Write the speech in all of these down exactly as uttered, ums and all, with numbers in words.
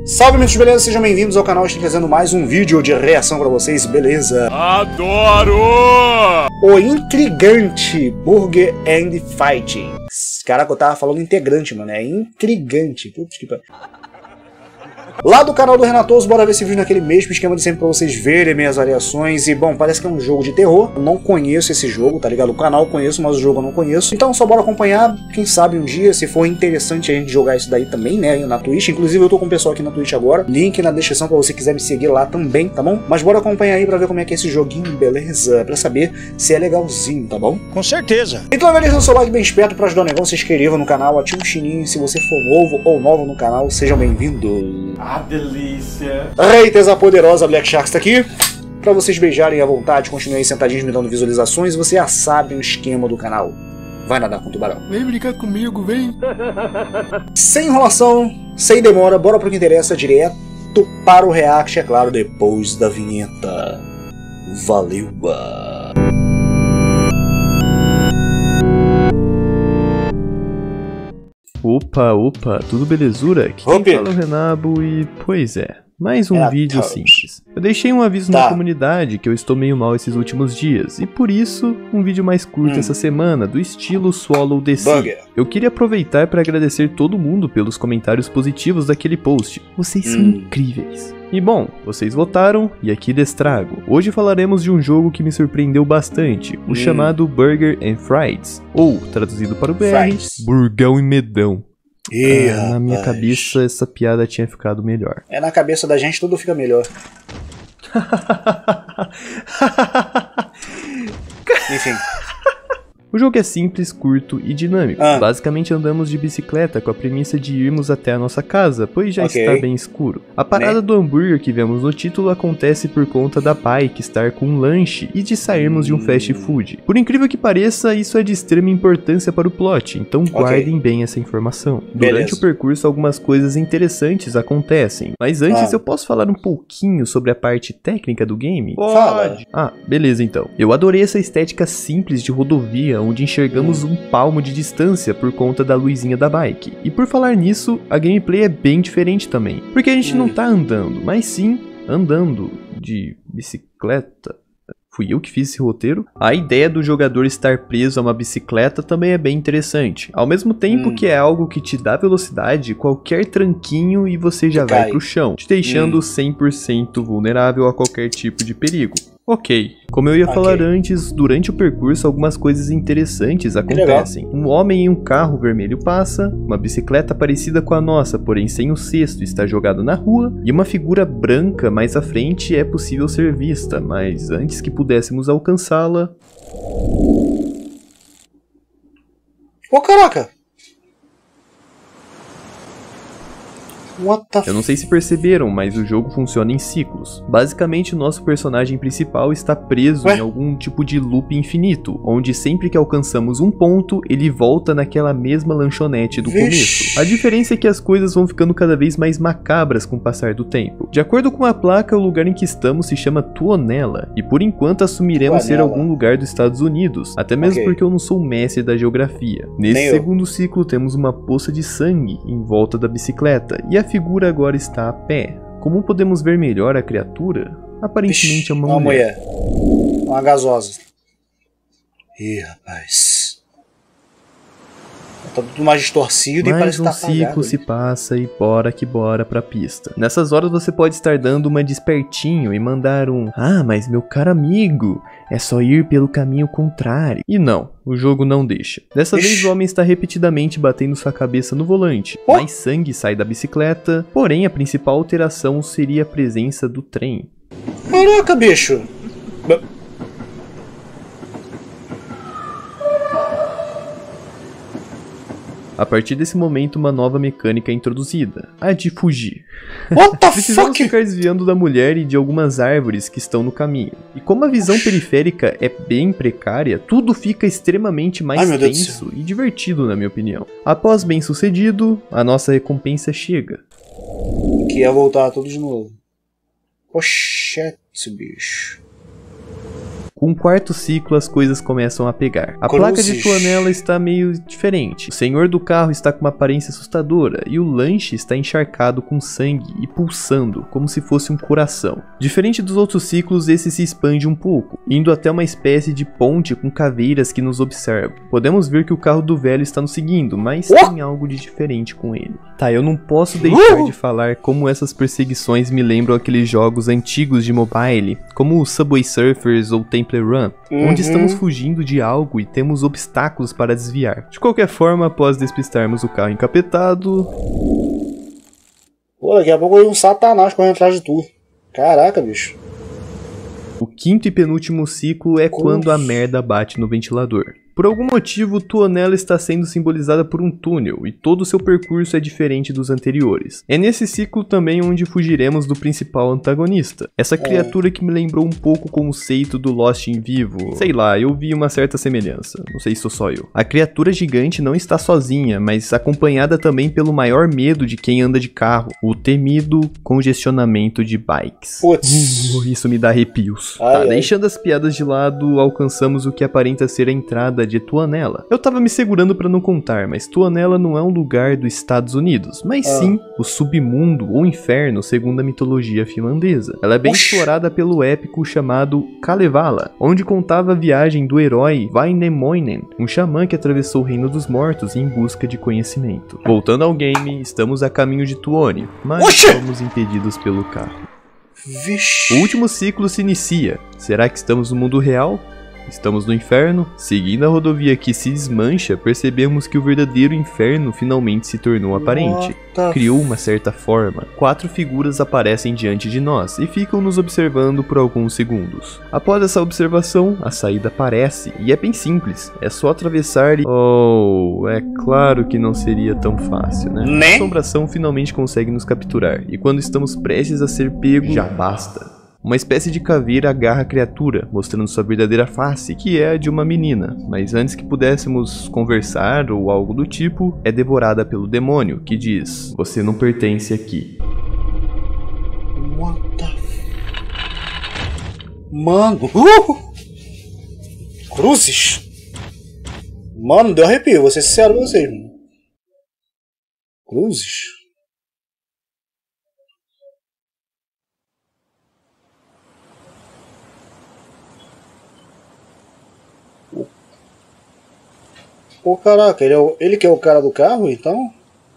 Salve, amigos, beleza? Sejam bem-vindos ao canal. Estou trazendo mais um vídeo de reação pra vocês, beleza? Adoro! O intrigante Burger and Fighting. Caraca, eu tava falando integrante, mano. É intrigante. Putz, que pariu. Lá do canal do Renatoso, bora ver esse vídeo naquele mesmo esquema de sempre pra vocês verem minhas variações. E bom, parece que é um jogo de terror. Eu não conheço esse jogo, tá ligado? O canal eu conheço, mas o jogo eu não conheço. Então só bora acompanhar, quem sabe um dia, se for interessante a gente jogar isso daí também, né, na Twitch. Inclusive eu tô com o pessoal aqui na Twitch agora. Link na descrição pra você quiser me seguir lá também, tá bom? Mas bora acompanhar aí pra ver como é que é esse joguinho, beleza? Pra saber se é legalzinho, tá bom? Com certeza. Então, beleza, o seu like bem esperto pra ajudar o negócio. Se inscreva no canal, ative o sininho. Se você for novo ou nova no canal, sejam bem-vindos. Ah, delícia! Reiteza poderosa, Black Sharks tá aqui pra vocês beijarem à vontade, continuem aí sentadinhos me dando visualizações. Você já sabe o esquema do canal. Vai nadar com o tubarão. Vem brincar comigo, vem! Sem enrolação, sem demora, bora pro que interessa, direto para o react, é claro, depois da vinheta. Valeu! Opa, opa, tudo belezura? Aqui quem fala é o Renabo e, pois é, mais um é vídeo simples. Eu deixei um aviso tá. na comunidade que eu estou meio mal esses últimos dias, e por isso, um vídeo mais curto hum. essa semana, do estilo Swallow D C. Burger. Eu queria aproveitar para agradecer todo mundo pelos comentários positivos daquele post. Vocês são hum. incríveis. E bom, vocês votaram, e aqui destrago. Hoje falaremos de um jogo que me surpreendeu bastante, o hum. chamado Burger and Fries, ou, traduzido para o B R, Fries. Burgão e Medão. Ih, ah, na minha rapaz. cabeça essa piada tinha ficado melhor. É, na cabeça da gente tudo fica melhor. Enfim. O jogo é simples, curto e dinâmico. Ah. Basicamente andamos de bicicleta com a premissa de irmos até a nossa casa, pois já okay. está bem escuro. A parada né? do hambúrguer que vemos no título acontece por conta da Pike estar com um lanche e de sairmos de um fast food. Por incrível que pareça, isso é de extrema importância para o plot, então guardem okay. bem essa informação. Beleza. Durante o percurso algumas coisas interessantes acontecem, mas antes ah. eu posso falar um pouquinho sobre a parte técnica do game? Pode. Ah, beleza então. Eu adorei essa estética simples de rodovia, onde enxergamos um palmo de distância por conta da luzinha da bike. E por falar nisso, a gameplay é bem diferente também, porque a gente hum. não tá andando, mas sim andando de bicicleta. Fui eu que fiz esse roteiro. A ideia do jogador estar preso a uma bicicleta também é bem interessante. Ao mesmo tempo hum. que é algo que te dá velocidade, qualquer tranquinho e você já vai pro chão, te deixando hum. cem por cento vulnerável a qualquer tipo de perigo. Ok, como eu ia okay. falar antes, durante o percurso algumas coisas interessantes acontecem. Um homem em um carro vermelho passa, uma bicicleta parecida com a nossa, porém sem o cesto, está jogada na rua, e uma figura branca mais à frente é possível ser vista, mas antes que pudéssemos alcançá-la... Ô, oh, caraca! What the Eu não sei se perceberam, mas o jogo funciona em ciclos. Basicamente, o nosso personagem principal está preso Ué? em algum tipo de loop infinito, onde sempre que alcançamos um ponto, ele volta naquela mesma lanchonete do Vixe. começo. A diferença é que as coisas vão ficando cada vez mais macabras com o passar do tempo. De acordo com a placa, o lugar em que estamos se chama Tuonela, e por enquanto assumiremos Tuonela. ser algum lugar dos Estados Unidos, até mesmo okay. porque eu não sou mestre da geografia. Nesse Nem segundo eu. ciclo, temos uma poça de sangue em volta da bicicleta, e a A figura agora está a pé. Como podemos ver melhor a criatura? Aparentemente Vixe, é uma, uma mulher. mulher. Uma gasosa. Ih, rapaz. Tá tudo mais distorcido Mais e parece um que tá ciclo apagado. se passa e bora que bora pra pista. Nessas horas você pode estar dando uma de espertinho e mandar um "Ah, mas meu caro amigo, é só ir pelo caminho contrário". E não, o jogo não deixa. Dessa Ixi. vez o homem está repetidamente batendo sua cabeça no volante. Oh. Mais sangue sai da bicicleta, porém a principal alteração seria a presença do trem. Caraca, bicho! A partir desse momento, uma nova mecânica é introduzida, a de fugir. What the Precisamos fuck? ficar desviando da mulher e de algumas árvores que estão no caminho. E como a visão periférica é bem precária, tudo fica extremamente mais Ai, tenso e divertido, na minha opinião. Após bem sucedido, a nossa recompensa chega. Que ia voltar tudo de novo. Oxente, bicho. Com o quarto ciclo, as coisas começam a pegar. A Cruzes. placa de Tuonela está meio diferente. O senhor do carro está com uma aparência assustadora e o lanche está encharcado com sangue e pulsando, como se fosse um coração. Diferente dos outros ciclos, esse se expande um pouco, indo até uma espécie de ponte com caveiras que nos observam. Podemos ver que o carro do velho está nos seguindo, mas Oh! tem algo de diferente com ele. Tá, eu não posso deixar Uh! de falar como essas perseguições me lembram aqueles jogos antigos de mobile, como o Subway Surfers ou Temple Run, Uhum. onde estamos fugindo de algo e temos obstáculos para desviar. De qualquer forma, após despistarmos o carro encapetado... Pô, daqui a pouco um satanás correndo atrás de tu. Caraca, bicho. O quinto e penúltimo ciclo é quando a merda bate no ventilador. Por algum motivo, Tuonela está sendo simbolizada por um túnel, e todo o seu percurso é diferente dos anteriores. É nesse ciclo também onde fugiremos do principal antagonista. Essa criatura que me lembrou um pouco o conceito do Lost em Vivo. Sei lá, eu vi uma certa semelhança. Não sei se sou só eu. A criatura gigante não está sozinha, mas acompanhada também pelo maior medo de quem anda de carro. O temido congestionamento de bikes. Putz. Uh, isso me dá arrepios. Ai, Tá, ai. deixando as piadas de lado, alcançamos o que aparenta ser a entrada de Tuonela. Eu tava me segurando pra não contar, mas Tuonela não é um lugar dos Estados Unidos, mas Ah. sim o submundo ou inferno segundo a mitologia finlandesa. Ela é bem Oxi. explorada pelo épico chamado Kalevala, onde contava a viagem do herói Vainamoinen, um xamã que atravessou o reino dos mortos em busca de conhecimento. Voltando ao game, estamos a caminho de Tuoni, mas Oxi. fomos impedidos pelo carro. Vixe. O último ciclo se inicia. Será que estamos no mundo real? Estamos no inferno? Seguindo a rodovia que se desmancha, percebemos que o verdadeiro inferno finalmente se tornou aparente. What the Criou uma certa forma. Quatro figuras aparecem diante de nós e ficam nos observando por alguns segundos. Após essa observação, a saída aparece, e é bem simples. É só atravessar e... Oh, é claro que não seria tão fácil, né? Né? A assombração finalmente consegue nos capturar, e quando estamos prestes a ser pego, já basta. Uma espécie de caveira agarra a criatura, mostrando sua verdadeira face, que é a de uma menina, mas antes que pudéssemos conversar ou algo do tipo, é devorada pelo demônio, que diz: "Você não pertence aqui." What the f... Mano. Uh! Cruzes. Mano, deu arrepio. Vou ser sincero com vocês, mano. Cruzes. Pô, caraca, ele, é o, ele que é o cara do carro, então?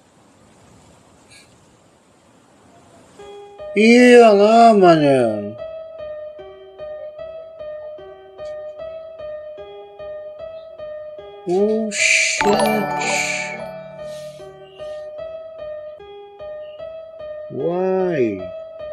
Ih, olha lá, mané. Oh, shit. Why?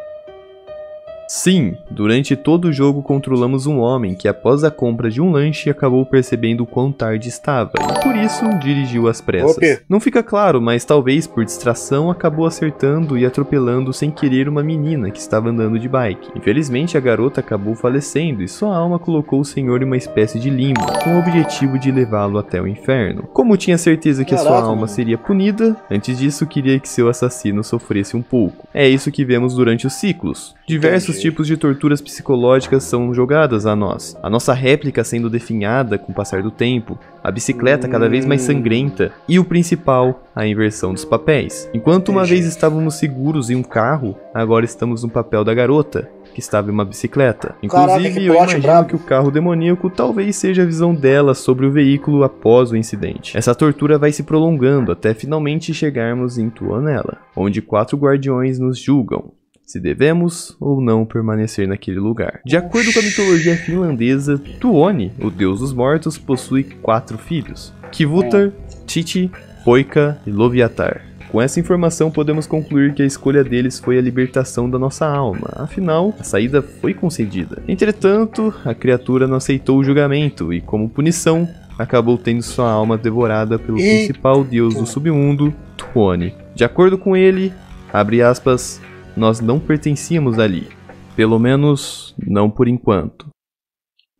Sim, durante todo o jogo controlamos um homem que após a compra de um lanche acabou percebendo o quão tarde estava e por isso dirigiu às pressas. Ope. Não fica claro, mas talvez por distração acabou acertando e atropelando sem querer uma menina que estava andando de bike. Infelizmente a garota acabou falecendo e sua alma colocou o senhor em uma espécie de limbo, com o objetivo de levá-lo até o inferno. Como tinha certeza que a sua Caraca, alma mano. seria punida, antes disso queria que seu assassino sofresse um pouco. É isso que vemos durante os ciclos. Diversos Entendi. tipos de torturas psicológicas são jogadas a nós. A nossa réplica sendo definhada com o passar do tempo, a bicicleta cada vez mais sangrenta e o principal, a inversão dos papéis. Enquanto uma Entendi. vez estávamos seguros em um carro, agora estamos no papel da garota, que estava em uma bicicleta. Caraca, Inclusive, que eu plot imagino brabo. que o carro demoníaco talvez seja a visão dela sobre o veículo após o incidente. Essa tortura vai se prolongando até finalmente chegarmos em Tuonela, onde quatro guardiões nos julgam se devemos ou não permanecer naquele lugar. De acordo com a mitologia finlandesa, Tuoni, o deus dos mortos, possui quatro filhos: Kivutar, Titi, Poika e Loviatar. Com essa informação podemos concluir que a escolha deles foi a libertação da nossa alma, afinal, a saída foi concedida. Entretanto, a criatura não aceitou o julgamento e, como punição, acabou tendo sua alma devorada pelo E... principal deus do submundo, Tuoni. De acordo com ele, abre aspas, nós não pertencíamos ali, pelo menos não por enquanto.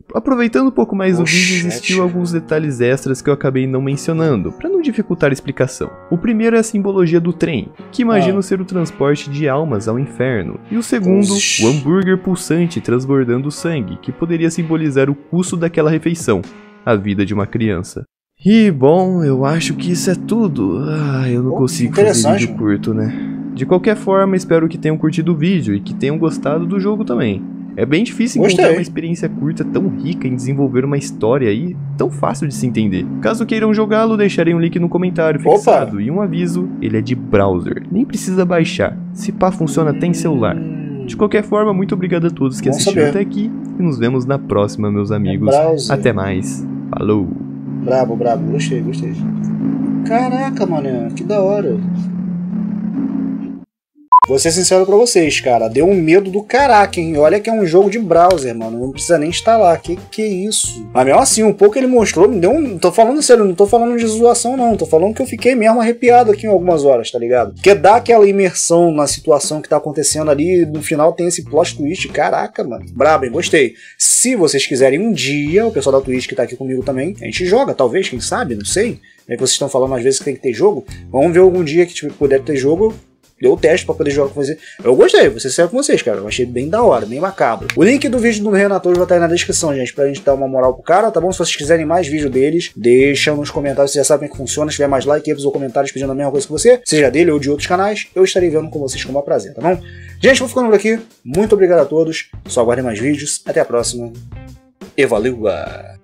Aproveitando um pouco mais Oh, o vídeo, shit. existiu alguns detalhes extras que eu acabei não mencionando, para não dificultar a explicação. O primeiro é a simbologia do trem, que imagino Ah. ser o transporte de almas ao inferno. E o segundo, Oxi. o hambúrguer pulsante transbordando sangue, que poderia simbolizar o custo daquela refeição, a vida de uma criança. E bom, eu acho que isso é tudo. Ah, eu não Oh, consigo fazer interessante, vídeo curto, né? De qualquer forma, espero que tenham curtido o vídeo e que tenham gostado do jogo também. É bem difícil Gostei. encontrar uma experiência curta tão rica em desenvolver uma história e tão fácil de se entender. Caso queiram jogá-lo, deixarei um link no comentário fixado. Opa. E um aviso, ele é de browser, nem precisa baixar. Se pá, funciona até em celular. De qualquer forma, muito obrigado a todos que Bom assistiram saber. até aqui e nos vemos na próxima, meus amigos. browser. Até mais. Falou! Brabo, brabo. Gostei, gostei. Caraca, mano, que da hora. Vou ser sincero pra vocês, cara. Deu um medo do caraca, hein? Olha que é um jogo de browser, mano. Não precisa nem instalar. Que que é isso? Mas mesmo assim, um pouco ele mostrou, me deu um... Tô falando sério, não tô falando de zoação, não. Tô falando que eu fiquei mesmo arrepiado aqui em algumas horas, tá ligado? Porque dá aquela imersão na situação que tá acontecendo ali. No final tem esse plot twist. Caraca, mano. Brabo, hein? Gostei. Se vocês quiserem um dia, o pessoal da Twitch que tá aqui comigo também, a gente joga, talvez, quem sabe, não sei. É que vocês estão falando às vezes que tem que ter jogo. Vamos ver algum dia que tipo, puder ter jogo. Deu o teste pra poder jogar com você. Eu gostei, vou ser sério com vocês, cara. Eu achei bem da hora, bem macabro. O link do vídeo do Renato vai estar aí na descrição, gente, pra gente dar uma moral pro cara, tá bom? Se vocês quiserem mais vídeo deles, deixa nos comentários, vocês já sabem como funciona. Se tiver mais likes ou comentários pedindo a mesma coisa que você, seja dele ou de outros canais, eu estarei vendo com vocês com o maior prazer, tá bom? Gente, vou ficando por aqui. Muito obrigado a todos. Só aguardem mais vídeos. Até a próxima. E valeu!